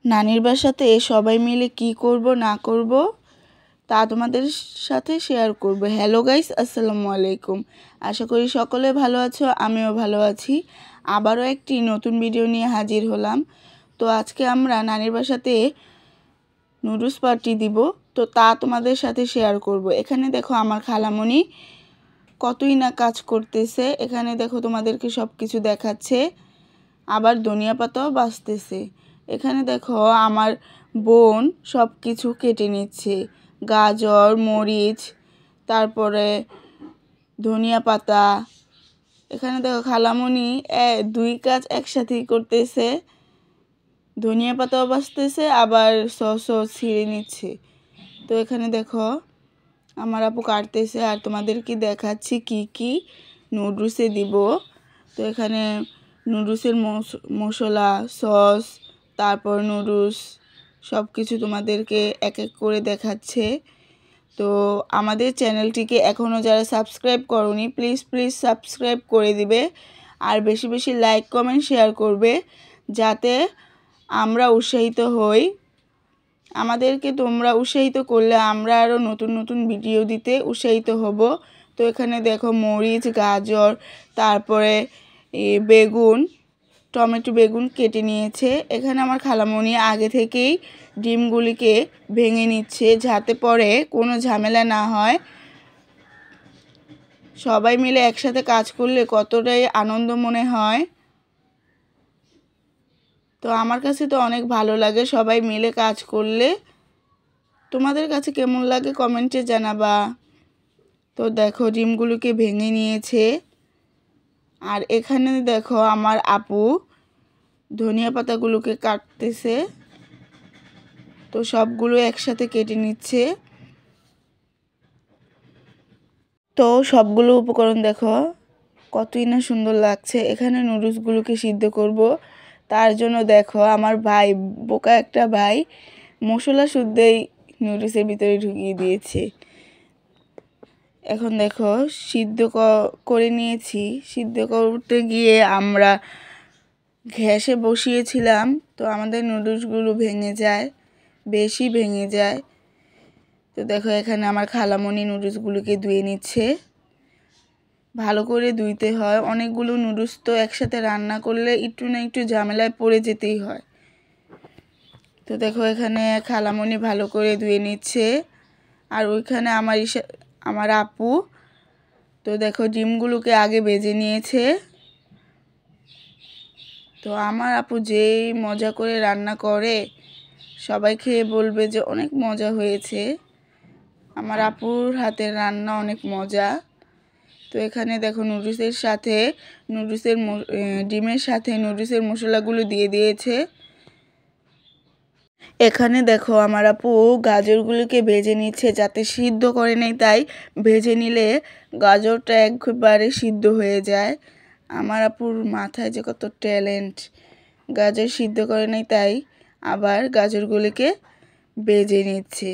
নানির বাসাতে সবাই মিলে কি করব না করব তা তোমাদের সাথে শেয়ার করব। হ্যালো গাইস, আসসালামু আলাইকুম। আশা করি সকলে ভালো আছো, আমিও ভালো আছি। আবারও একটি নতুন ভিডিও নিয়ে হাজির হলাম। তো আজকে আমরা নানির বাসাতে নুডলস পার্টি দিব, তো তা তোমাদের সাথে শেয়ার করব। এখানে দেখো আমার খালামণি কতই না কাজ করতেছে। এখানে দেখো তোমাদেরকে সব কিছু দেখাচ্ছে, আবার ধনিয়া পাতাও বাছতেছে। এখানে দেখো আমার বোন সব কিছু কেটে নিচ্ছে, গাজর, মরিচ, তারপরে ধনিয়া পাতা। এখানে দেখো খালামণি দুই কাজ একসাথেই করতেছে, ধনিয়া পাতাও বাছতেছে আবার সসও ছিঁড়ে নিচ্ছে। তো এখানে দেখো আমার আপু কাটতেছে, আর তোমাদেরকে দেখাচ্ছি কি কি নুডলসে দিব। তো এখানে নুডলসের মশলা, সস, তারপর নুডলস সব কিছু তোমাদেরকে এক এক করে দেখাচ্ছে। তো আমাদের চ্যানেলটিকে এখনও যারা সাবস্ক্রাইব করোনি, প্লিজ প্লিজ সাবস্ক্রাইব করে দিবে, আর বেশি বেশি লাইক, কমেন্ট, শেয়ার করবে, যাতে আমরা উৎসাহিত হই। আমাদেরকে তোমরা উৎসাহিত করলে আমরা আরও নতুন নতুন ভিডিও দিতে উৎসাহিত হব। তো এখানে দেখো মরিচ, গাজর, তারপরে বেগুন, টমেটো, বেগুন কেটে নিয়েছে। এখানে আমার খালামণি আগে থেকেই ডিমগুলিকে ভেঙে নিচ্ছে, যাতে পরে কোনো ঝামেলা না হয়। সবাই মিলে একসাথে কাজ করলে কতটাই আনন্দ মনে হয়। তো আমার কাছে তো অনেক ভালো লাগে সবাই মিলে কাজ করলে। তোমাদের কাছে কেমন লাগে কমেন্টে জানাবা। তো দেখো ডিমগুলোকে ভেঙে নিয়েছে। আর এখানে দেখো আমার আপু ধনিয়া পাতাগুলোকে কাটতেছে, তো সবগুলো একসাথে কেটে নিচ্ছে। তো সবগুলো উপকরণ দেখো কতই না সুন্দর লাগছে। এখানে নুডলসগুলোকে সিদ্ধ করব, তার জন্য দেখো আমার ভাই, বোকা একটা ভাই, মশলা শুদ্ধই নুডলসের ভিতরে ঢুকিয়ে দিয়েছে। এখন দেখো সিদ্ধ করে নিয়েছি। সিদ্ধ করতে গিয়ে আমরা গ্যাসে বসিয়েছিলাম, তো আমাদের নুডলসগুলো ভেঙে যায়, বেশি ভেঙে যায়। তো দেখো এখানে আমার খালামণি নুডলসগুলোকে ধুয়ে নিচ্ছে। ভালো করে ধুইতে হয়, অনেকগুলো নুডলস তো একসাথে রান্না করলে একটু না একটু ঝামেলায় পড়ে যেতেই হয়। তো দেখো এখানে খালামণি ভালো করে ধুয়ে নিচ্ছে। আর ওইখানে আমার আপু তো দেখো ডিমগুলোকে আগে ভেজে নিয়েছে। তো আমার আপু যেই মজা করে রান্না করে, সবাই খেয়ে বলবে যে অনেক মজা হয়েছে। আমার আপুর হাতের রান্না অনেক মজা। তো এখানে দেখো ডিমের সাথে নুডলসের মশলাগুলো দিয়ে দিয়েছে। এখানে দেখো আমার আপু গাজরগুলোকে ভেজে নিচ্ছে, যাতে সিদ্ধ করে নেই, তাই ভেজে নিলে গাজরটা একবারে সিদ্ধ হয়ে যায়। আমার আপুর মাথায় যে কত ট্যালেন্ট, গাজর সিদ্ধ করে নেই, তাই আবার গাজরগুলিকে ভেজে নিচ্ছে।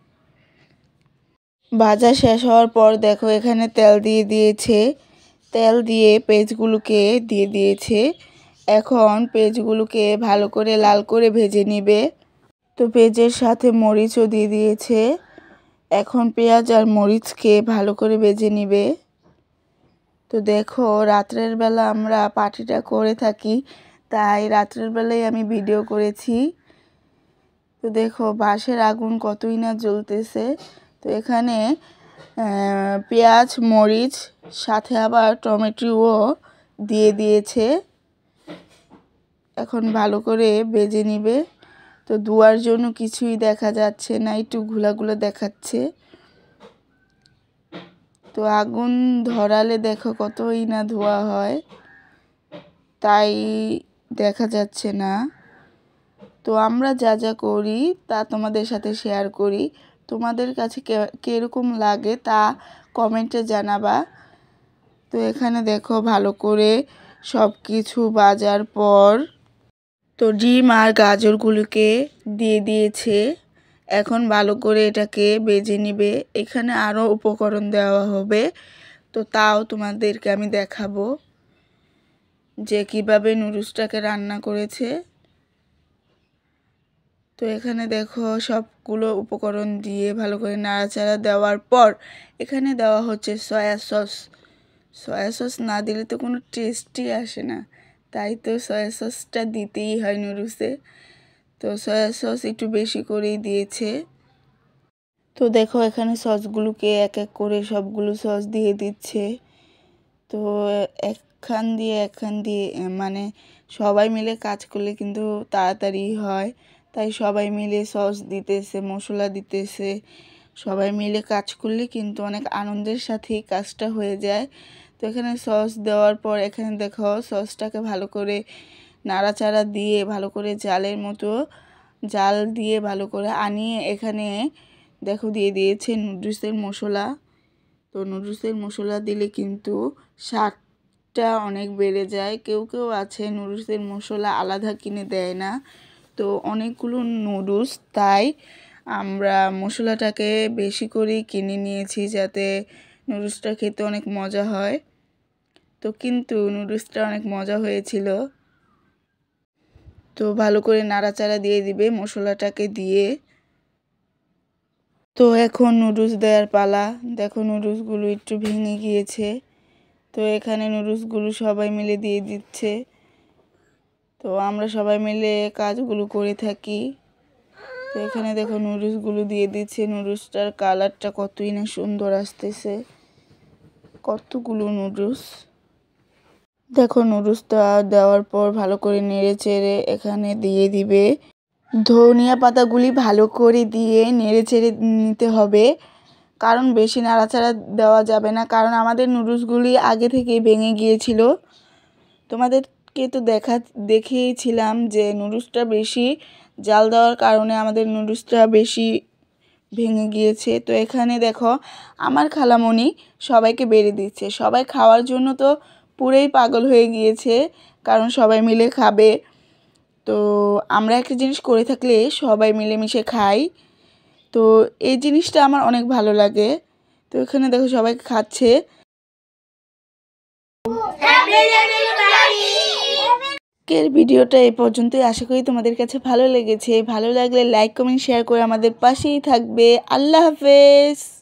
ভাজা শেষ হওয়ার পর দেখো এখানে তেল দিয়ে দিয়েছে, তেল দিয়ে পেঁয়াজগুলোকে দিয়ে দিয়েছে। এখন পেঁয়াজগুলোকে ভালো করে লাল করে ভেজে নিবে। তো পেঁয়াজের সাথে মরিচও দিয়ে দিয়েছে। এখন পেঁয়াজ আর মরিচকে ভালো করে ভেজে নিবে। তো দেখো রাত্রের বেলা আমরা পার্টিটা করে থাকি, তাই রাত্রের বেলায় আমি ভিডিও করেছি। তো দেখো বাঁশের আগুন কতই না জ্বলতেছে। তো এখানে পেঁয়াজ, মরিচ, সাথে আবার টমেটোও দিয়ে দিয়েছে। এখন ভালো করে ভেজে নিবে। তো ধোয়ার জন্য কিছুই দেখা যাচ্ছে না, একটু ঘোলা দেখাচ্ছে। তো আগুন ধরালে দেখো কতই না ধোয়া হয়, তাই দেখা যাচ্ছে না। তো আমরা যা যা করি তা তোমাদের সাথে শেয়ার করি। তোমাদের কাছে কীরকম লাগে তা কমেন্টে জানাবা। তো এখানে দেখো ভালো করে সব কিছু ভাজার পর তো ডিম আর গাজরগুলোকে দিয়ে দিয়েছে। এখন ভালো করে এটাকে ভেজে নিবে। এখানে আরও উপকরণ দেওয়া হবে, তো তাও তোমাদেরকে আমি দেখাবো যে কিভাবে নুডলসটাকে রান্না করেছে। তো এখানে দেখো সবগুলো উপকরণ দিয়ে ভালো করে নাড়াচাড়া দেওয়ার পর এখানে দেওয়া হচ্ছে সয়া সস। সয়া সস না দিলে তো কোনো টেস্টই আসে না, তাই তো সয়া সসটা দিতেই হয় নুডলসে। তো সয়া সস একটু বেশি করেই দিয়েছে। তো দেখো এখানে সসগুলোকে এক এক করে সবগুলো সস দিয়ে দিচ্ছে। তো একখান দিয়ে মানে সবাই মিলে কাজ করলে কিন্তু তাড়াতাড়ি হয়, তাই সবাই মিলে সস দিতেছে, মশলা দিতেছে। সবাই মিলে কাজ করলে কিন্তু অনেক আনন্দের সাথেই কাজটা হয়ে যায়। তো এখানে সস দেওয়ার পর এখানে দেখো সসটাকে ভালো করে নাড়াচাড়া দিয়ে ভালো করে জাল দিয়ে ভালো করে আনিয়ে এখানে দেখো দিয়ে দিয়েছে নুডলসের মশলা। তো নুডলসের মশলা দিলে কিন্তু স্বাদটা অনেক বেড়ে যায়। কেউ কেউ আছে নুডলসের মশলা আলাদা কিনে দেয় না। তো অনেকগুলো নুডলস, তাই আমরা মশলাটাকে বেশি করেই কিনে নিয়েছি যাতে নুডলসটা খেতে অনেক মজা হয়। তো কিন্তু নুডলসটা অনেক মজা হয়েছিল। তো ভালো করে নাড়াচাড়া দিয়ে দিবে মশলাটাকে দিয়ে। তো এখন নুডলস দেওয়ার পালা। দেখো নুডলসগুলো একটু ভেঙে গিয়েছে। তো এখানে নুডলসগুলো সবাই মিলে দিয়ে দিচ্ছে। তো আমরা সবাই মিলে কাজগুলো করে থাকি। তো এখানে দেখো নুডলসগুলো দিয়ে দিচ্ছে। নুডলসটার কালারটা কতই না সুন্দর আসতেছে। কতগুলো নুডলস। দেখো নুডলসটা দেওয়ার পর ভালো করে নেড়ে চেড়ে এখানে দিয়ে দিবে ধনিয়া পাতাগুলি ভালো করে দিয়ে নেড়ে চেড়ে নিতে হবে, কারণ বেশি নাড়াচাড়া দেওয়া যাবে না, কারণ আমাদের নুডলসগুলি আগে থেকেই ভেঙে গিয়েছিল। তোমাদেরকে তো দেখিয়েছিলাম যে নুডলসটা বেশি জাল দেওয়ার কারণে আমাদের নুডলসটা বেশি ভেঙে গিয়েছে। তো এখানে দেখো আমার খালামণি সবাইকে বেড়ে দিচ্ছে। সবাই খাওয়ার জন্য তো পুরোই পাগল হয়ে গিয়েছে, কারণ সবাই মিলে খাবে। তো আমরা একটা জিনিস করে থাকলে সবাই মিলেমিশে খাই, তো এই জিনিসটা আমার অনেক ভালো লাগে। তো এখানে দেখো সবাই খাচ্ছে। আজকের ভিডিওটা এই পর্যন্তই। আশা করি তোমাদের কাছে ভালো লেগেছে। ভালো লাগলে লাইক কমেন্ট শেয়ার করে আমাদের পাশেই থাকবে। আল্লাহ হাফেজ।